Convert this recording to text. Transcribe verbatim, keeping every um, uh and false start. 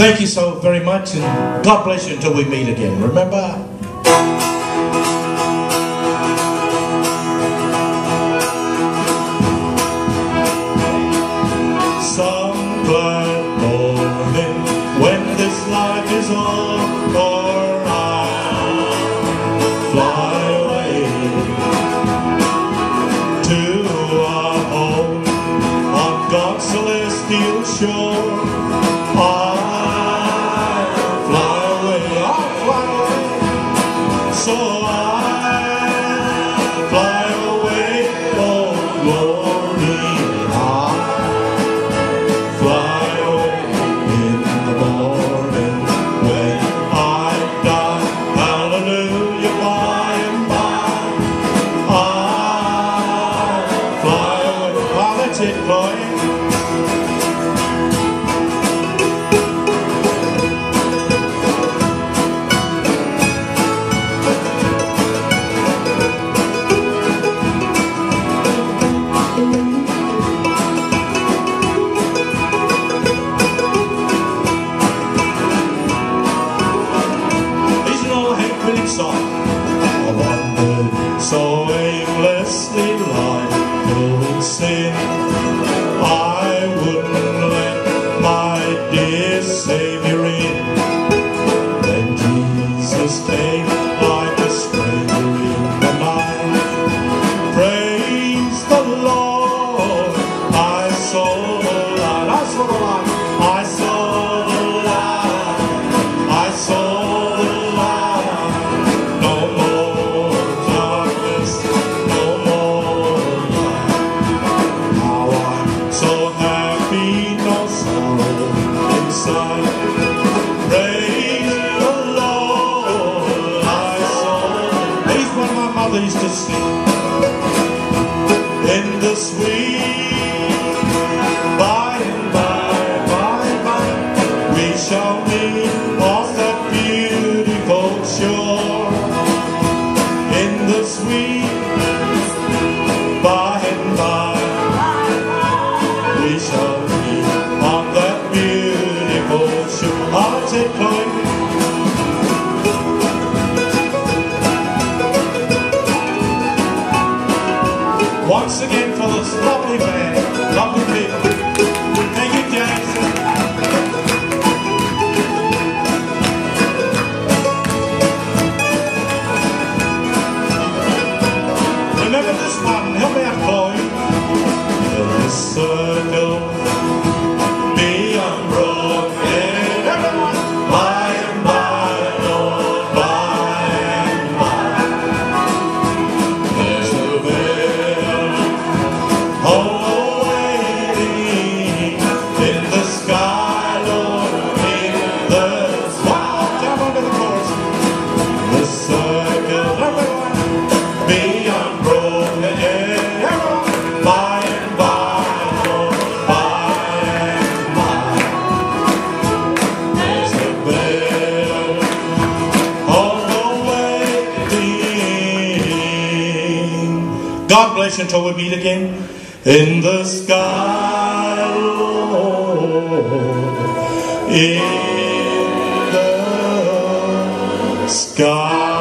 Thank you so very much, and God bless you until we meet again. Remember? Some glad morning when this life is over, I'll fly away to our home on God's celestial shore. I'll fly away, I'll fly away, so I'll fly away, oh glory, I'll fly away in the morning when I die, hallelujah, by and by, I'll fly away. Well, that's it, Chloe. So aimlessly like going sin, I wouldn't let my dear Savior in. Then Jesus came like a stranger in the night. Praise the Lord, I saw the light, I saw the light, I saw the light, I saw the light, no more darkness, no more light. Now I'm so happy, no sorrow inside. Praise the Lord, I saw. These what my mother used to sing in the sweet by and by, by and by, we shall meet off that beautiful shore. In the sweet by and by, we shall meet on that beautiful shore. I'll take Chloe. Once again for this lovely band, lovely people. Thank you, Jason. Remember this one, help me out, Chloe. In the circle, be unbroken, everyone, by and by, Lord, by and by. There's a veil, oh, waiting in the sky, Lord, in the sky. Jump under the chorus. The circle, everyone, be unbroken, everyone, by and by, Lord, by and by. There's a veil, oh, waiting. God bless you until we meet again in the sky, Lord, in the sky.